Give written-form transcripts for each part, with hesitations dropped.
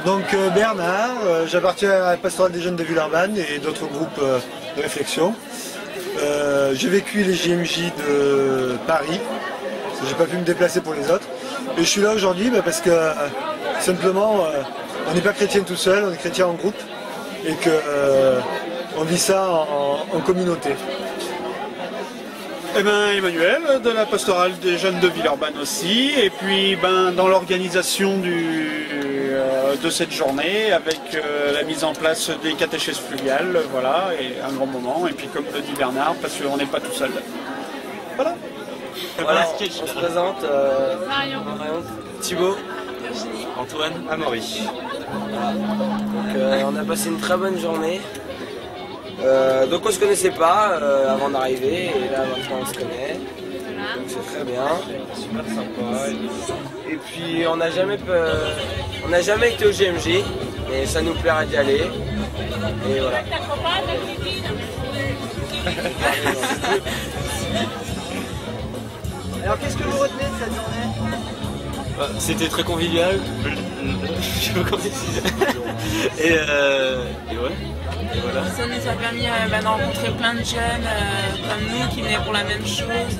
Donc Bernard, j'appartiens à la pastorale des jeunes de Villeurbanne et d'autres groupes de réflexion. J'ai vécu les JMJ de Paris, parce que j'ai pas pu me déplacer pour les autres. Et je suis là aujourd'hui parce que simplement on n'est pas chrétien tout seul, on est chrétien en groupe et que on vit ça en communauté. Eh ben, Emmanuel, de la pastorale des jeunes de Villeurbanne aussi, et puis dans l'organisation de cette journée, avec la mise en place des catéchèses fluviales, voilà, et un grand moment, et puis comme le dit Bernard, parce qu'on n'est pas tout seul. Voilà. Voilà, on se présente, Marion, Thibaut, Virginie, Antoine, Amaury. voilà. Donc on a passé une très bonne journée. Donc on se connaissait pas avant d'arriver et là maintenant on se connaît. Donc c'est très bien, super sympa. Et puis on n'a jamais été au JMJ, mais ça nous plairait d'y aller. Et voilà. Alors qu'est-ce que vous retenez de cette journée? C'était très convivial. Je sais pas comment dire. Et ouais. Et voilà. Ça nous a permis de rencontrer plein de jeunes comme nous qui venaient pour la même chose,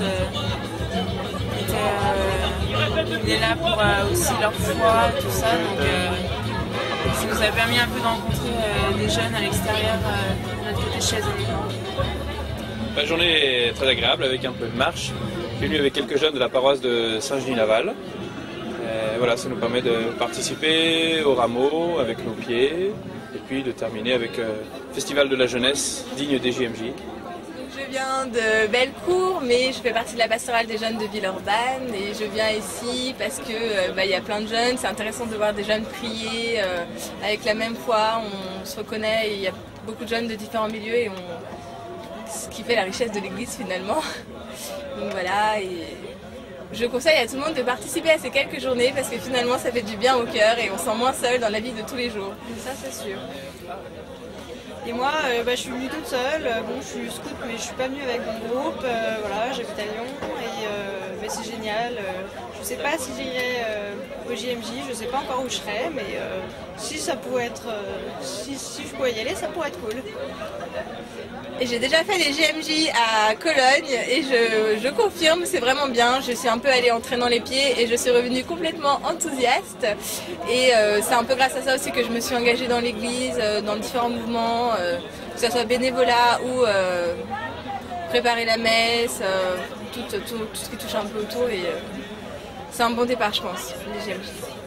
qui venaient là pour aussi leur foi et tout ça. Donc ça nous a permis un peu de rencontrer des jeunes à l'extérieur de notre catéchèse. La journée est très agréable avec un peu de marche. Je suis venu avec quelques jeunes de la paroisse de Saint-Genis-Laval. Voilà, ça nous permet de participer au rameau avec nos pieds et puis de terminer avec le Festival de la jeunesse digne des JMJ. Je viens de Bellecour, mais je fais partie de la pastorale des jeunes de Villeurbanne et je viens ici parce que y a plein de jeunes, c'est intéressant de voir des jeunes prier avec la même foi, on se reconnaît, il y a beaucoup de jeunes de différents milieux et ce qui fait la richesse de l'église finalement. Donc voilà, et je conseille à tout le monde de participer à ces quelques journées parce que finalement ça fait du bien au cœur et on se sent moins seul dans la vie de tous les jours. Ça c'est sûr. Et moi, je suis venue toute seule. Bon, je suis scout, mais je suis pas venue avec mon groupe. Voilà, j'habite à Lyon et c'est génial. Je sais pas si j'irai au JMJ, je sais pas encore où je serai, mais si ça pouvait être, si je pouvais y aller, ça pourrait être cool. Et j'ai déjà fait les JMJ à Cologne et je confirme, c'est vraiment bien. Je suis un peu allée en traînant les pieds et je suis revenue complètement enthousiaste. Et c'est un peu grâce à ça aussi que je me suis engagée dans l'église, dans différents mouvements, que ce soit bénévolat ou préparer la messe, tout ce qui touche un peu autour. Et c'est un bon départ, je pense, les JMJ.